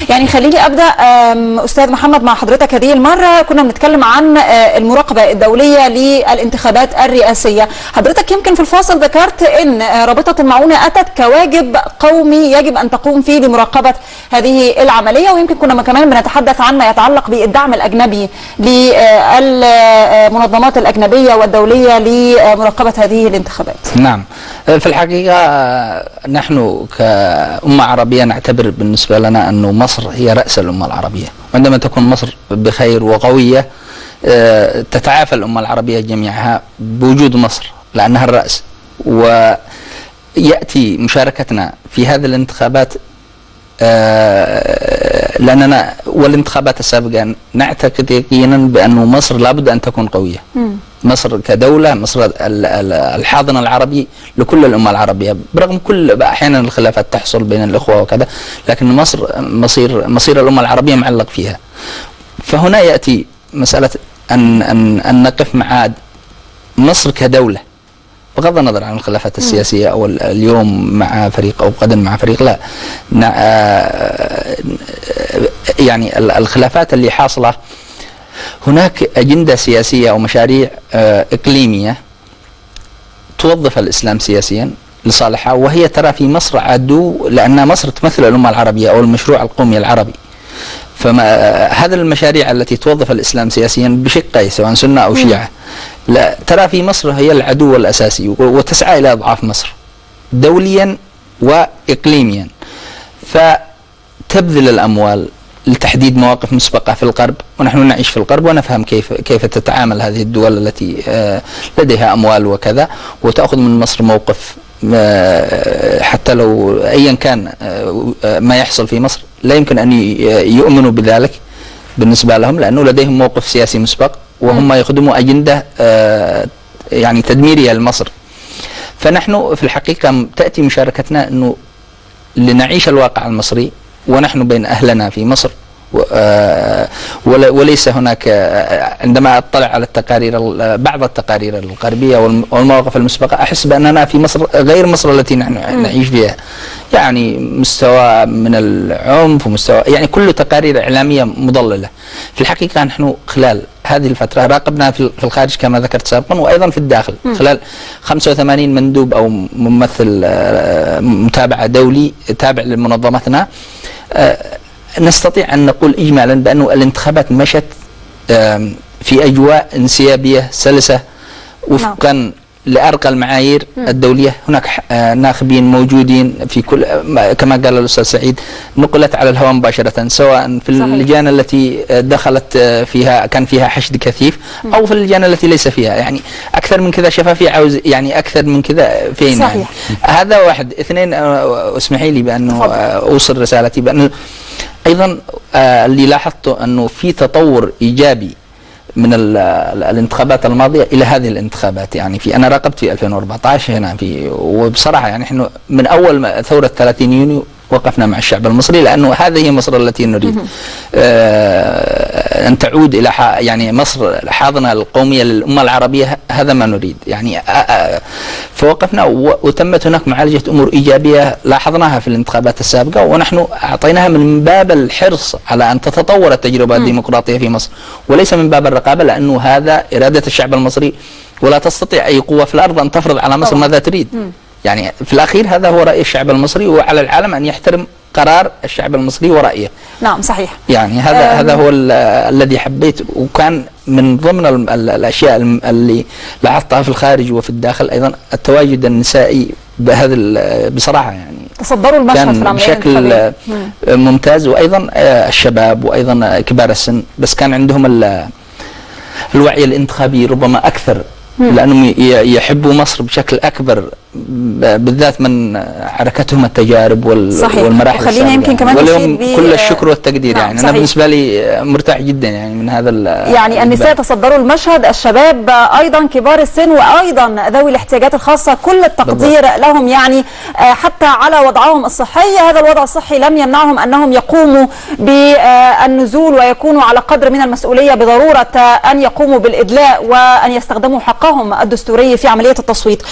يعني خليني ابدا استاذ محمد مع حضرتك. هذه المره كنا بنتكلم عن المراقبه الدوليه للانتخابات الرئاسيه. حضرتك يمكن في الفاصل ذكرت ان رابطه المعونه اتت كواجب قومي يجب ان تقوم فيه لمراقبه هذه العمليه، ويمكن كنا كمان بنتحدث عن ما يتعلق بالدعم الاجنبي للمنظمات الاجنبيه والدوليه لمراقبه هذه الانتخابات. نعم، في الحقيقه نحن كأمة عربية نعتبر بالنسبة لنا أنه مصر هي رأس الأمة العربية، وعندما تكون مصر بخير وقوية تتعافى الأمة العربية جميعها بوجود مصر لأنها الرأس. ويأتي مشاركتنا في هذه الانتخابات لأننا والانتخابات السابقة نعتقد يقينا بأنه مصر لابد أن تكون قوية. مصر كدولة، مصر الحاضن العربي لكل الأمة العربية، برغم كل أحيانا الخلافات تحصل بين الإخوة وكذا، لكن مصر مصير الأمة العربية معلق فيها. فهنا يأتي مسألة أن نقف مع مصر كدولة بغض النظر عن الخلافات السياسية أو اليوم مع فريق أو غدا مع فريق، لا يعني الخلافات اللي حاصلة هناك أجندة سياسية أو مشاريع إقليمية توظف الإسلام سياسيا لصالحها، وهي ترى في مصر عدو لأن مصر تمثل الأمة العربية أو المشروع القومي العربي. هذه المشاريع التي توظف الإسلام سياسيا بشقيه سواء سنة أو شيعة لا ترى في مصر هي العدو الأساسي، وتسعى إلى إضعاف مصر دوليا وإقليميا، فتبذل الأموال لتحديد مواقف مسبقة في الغرب، ونحن نعيش في الغرب ونفهم كيف تتعامل هذه الدول التي لديها أموال وكذا، وتأخذ من مصر موقف حتى لو أيا كان ما يحصل في مصر لا يمكن أن يؤمنوا بذلك بالنسبة لهم، لأنه لديهم موقف سياسي مسبق وهم يخدموا أجندة يعني تدميرية لمصر. فنحن في الحقيقة تأتي مشاركتنا أنه لنعيش الواقع المصري ونحن بين أهلنا في مصر، وليس هناك عندما أطلع على التقارير بعض التقارير الغربية والمواقف المسبقة أحس بأننا في مصر غير مصر التي نحن نعيش فيها، يعني مستوى من العنف ومستوى يعني كل تقارير إعلامية مضللة. في الحقيقة نحن خلال هذه الفترة راقبنا في الخارج كما ذكرت سابقا، وأيضا في الداخل خلال 85 مندوب أو ممثل متابعة دولي تابع لمنظمتنا، نستطيع أن نقول إجمالا بأنه الانتخابات مشت في أجواء انسيابية سلسة وفقا لأرقى المعايير الدولية. هناك ناخبين موجودين في كل كما قال الأستاذ سعيد، نقلت على الهواء مباشرة سواء في اللجان التي دخلت فيها كان فيها حشد كثيف أو في اللجان التي ليس فيها، يعني أكثر من كذا شفافية عاوز يعني أكثر من كذا فين يعني. هذا واحد. اثنين، اسمحي لي بأنه أوصل رسالتي بأنه أيضا اللي لاحظته أنه في تطور إيجابي من الانتخابات الماضية إلى هذه الانتخابات. يعني أنا راقبت في 2014 هنا وبصراحة يعني نحن من أول ثورة 30 يونيو وقفنا مع الشعب المصري، لأنه هذه هي مصر التي نريد أن تعود إلى يعني مصر حاضنة القومية للأمة العربية، هذا ما نريد يعني. فوقفنا وتمت هناك معالجة أمور إيجابية لاحظناها في الانتخابات السابقة، ونحن أعطيناها من باب الحرص على أن تتطور التجربة الديمقراطية في مصر وليس من باب الرقابة، لأنه هذا إرادة الشعب المصري ولا تستطيع أي قوة في الأرض أن تفرض على مصر ماذا تريد. يعني في الأخير هذا هو رأي الشعب المصري، وعلى العالم أن يحترم قرار الشعب المصري ورأيه. نعم صحيح. يعني هذا هو الذي حبيت، وكان من ضمن الأشياء اللي لاحظتها في الخارج وفي الداخل أيضا التواجد النسائي بصراحة يعني تصدروا المشهد كان بشكل ممتاز، وأيضا الشباب وأيضا كبار السن، بس كان عندهم الوعي الانتخابي ربما أكثر لأنهم يحبوا مصر بشكل أكبر، بالذات من حركتهم التجارب والمراحل السابقة. خلينا يمكن كمان ولهم كل الشكر والتقدير. يعني أنا بالنسبة لي مرتاح جدا يعني من هذا يعني النساء تصدروا المشهد، الشباب أيضا، كبار السن، وأيضا ذوي الاحتياجات الخاصة، كل التقدير لهم يعني حتى على وضعهم الصحي. هذا الوضع الصحي لم يمنعهم أنهم يقوموا بالنزول ويكونوا على قدر من المسؤولية بضرورة أن يقوموا بالإدلاء وأن يستخدموا حقهم الدستوري في عملية التصويت.